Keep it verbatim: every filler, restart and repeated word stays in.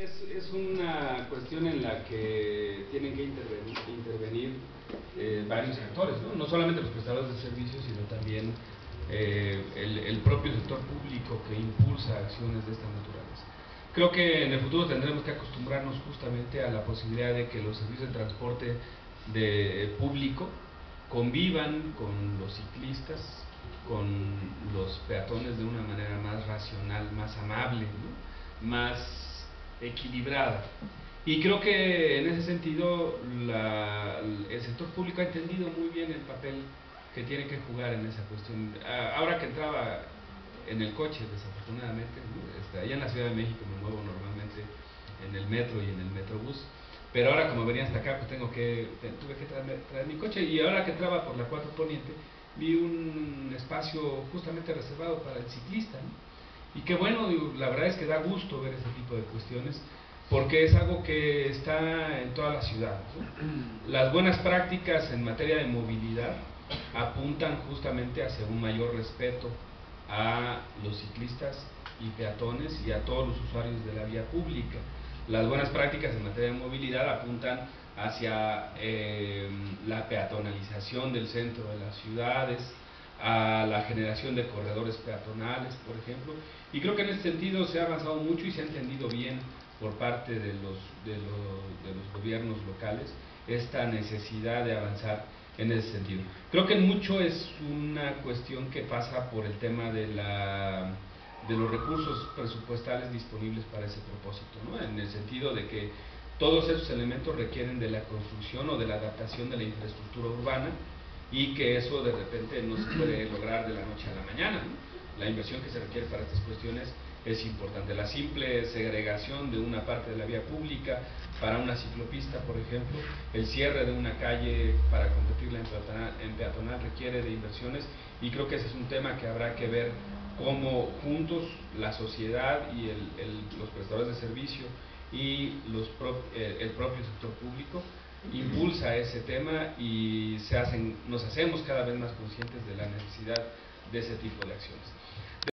Es, es una cuestión en la que tienen que intervenir, intervenir eh, varios actores, ¿no? No solamente los prestadores de servicios, sino también eh, el, el propio sector público que impulsa acciones de esta naturaleza. Creo que en el futuro tendremos que acostumbrarnos justamente a la posibilidad de que los servicios de transporte de público convivan con los ciclistas, con los peatones de una manera más racional, más amable, ¿no? Más equilibrada. Y creo que en ese sentido la, el sector público ha entendido muy bien el papel que tiene que jugar en esa cuestión. Ahora que entraba en el coche, desafortunadamente, ¿no? Este, allá en la Ciudad de México me muevo normalmente en el metro y en el metrobús, pero ahora como venía hasta acá, pues tengo que, tuve que traer, traer mi coche, y ahora que entraba por la cuatro Poniente, vi un espacio justamente reservado para el ciclista, ¿no? Y que bueno, la verdad es que da gusto ver ese tipo de cuestiones, porque es algo que está en toda la ciudad, ¿no? Las buenas prácticas en materia de movilidad apuntan justamente hacia un mayor respeto a los ciclistas y peatones y a todos los usuarios de la vía pública. Las buenas prácticas en materia de movilidad apuntan hacia eh, la peatonalización del centro de las ciudades, a la generación de corredores peatonales, por ejemplo, y creo que en ese sentido se ha avanzado mucho y se ha entendido bien por parte de los, de los, de los gobiernos locales esta necesidad de avanzar en ese sentido. Creo que mucho es una cuestión que pasa por el tema de la de los recursos presupuestales disponibles para ese propósito, ¿no? En el sentido de que todos esos elementos requieren de la construcción o de la adaptación de la infraestructura urbana, y que eso de repente no se puede lograr de la noche a la mañana, ¿no? La inversión que se requiere para estas cuestiones es importante. La simple segregación de una parte de la vía pública para una ciclopista, por ejemplo, el cierre de una calle para convertirla en peatonal, en peatonal requiere de inversiones, y creo que ese es un tema que habrá que ver cómo juntos la sociedad y el, el, los prestadores de servicio y los pro, eh, el propio sector público impulsa ese tema, y se hacen, nos hacemos cada vez más conscientes de la necesidad de ese tipo de acciones.